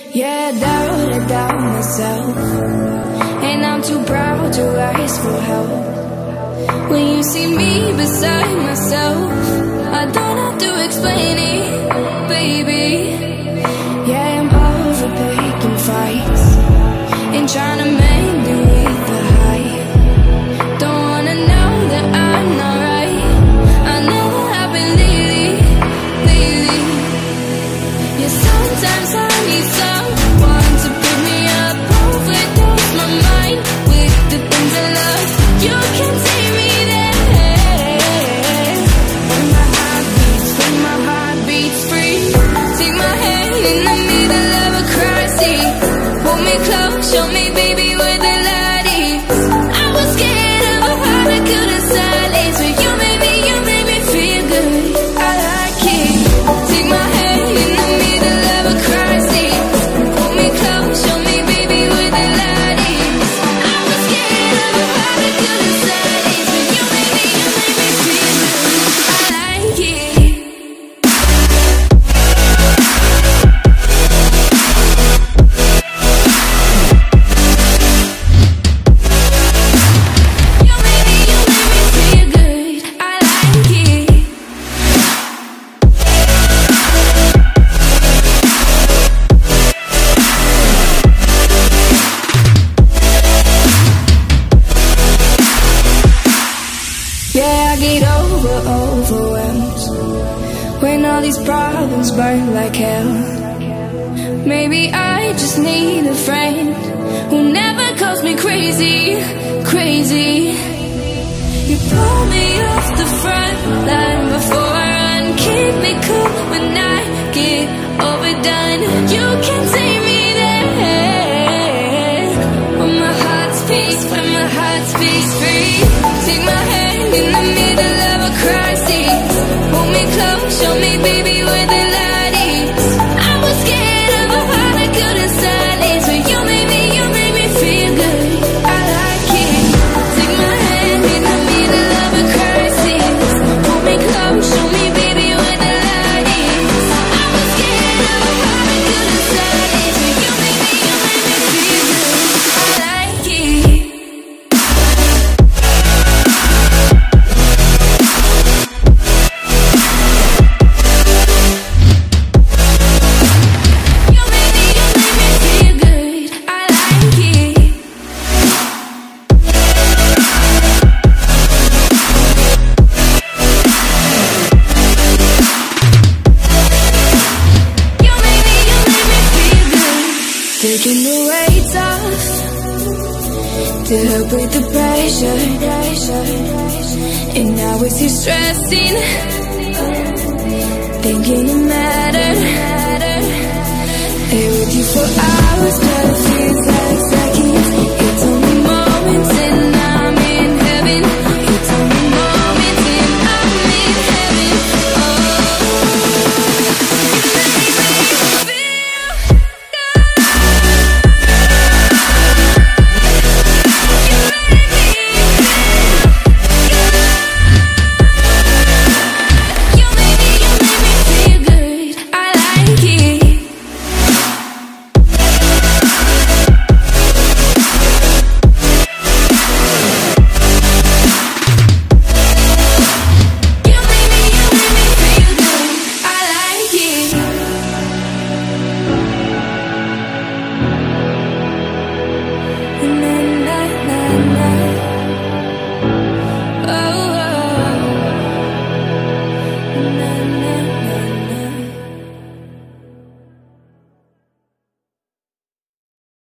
Yeah, I doubt myself, and I'm too proud to ask for help. When you see me beside myself, I don't have to explain it, baby. Yeah, I'm over picking fights and trying to mend it with the hype. Don't wanna know that I'm not right. I never have been lately. Yeah, sometimes I need someone to pick me up, overdose my mind with the things I love. You can take me there. When my heart beats free. Take my hand in the middle of a crisis. Hold me close, show me, baby, where the light is. I was scared of how I couldn't silence, but you made me feel good. I like it. Take my hand in the middle of a crisis. Hold me close, show me, baby, where the light is. I was scared of how I couldn't silence, but you made me feel good. I like it. You made me feel good. I like it. Yeah, I get overwhelmed when all these problems burn like hell. Maybe I just need a friend who never calls me crazy. You pull me off the front line before I run. Keep me cool when I get overdone. You can take me there. When my heart's peace free. Take my hand in the middle of a crisis. Hold me close, show me, baby, where the light is. I was scared of how I couldn't silence, but you made me feel good. I like it. Take my hand in the middle of a crisis. Hold me close, show me, baby, where the light is. I was scared of how I couldn't silence, but you made me feel good. I like it. You made me feel good. I like it. You made me feel good. Taking the weight off to help with the pressure. And now it's you stressing, thinking of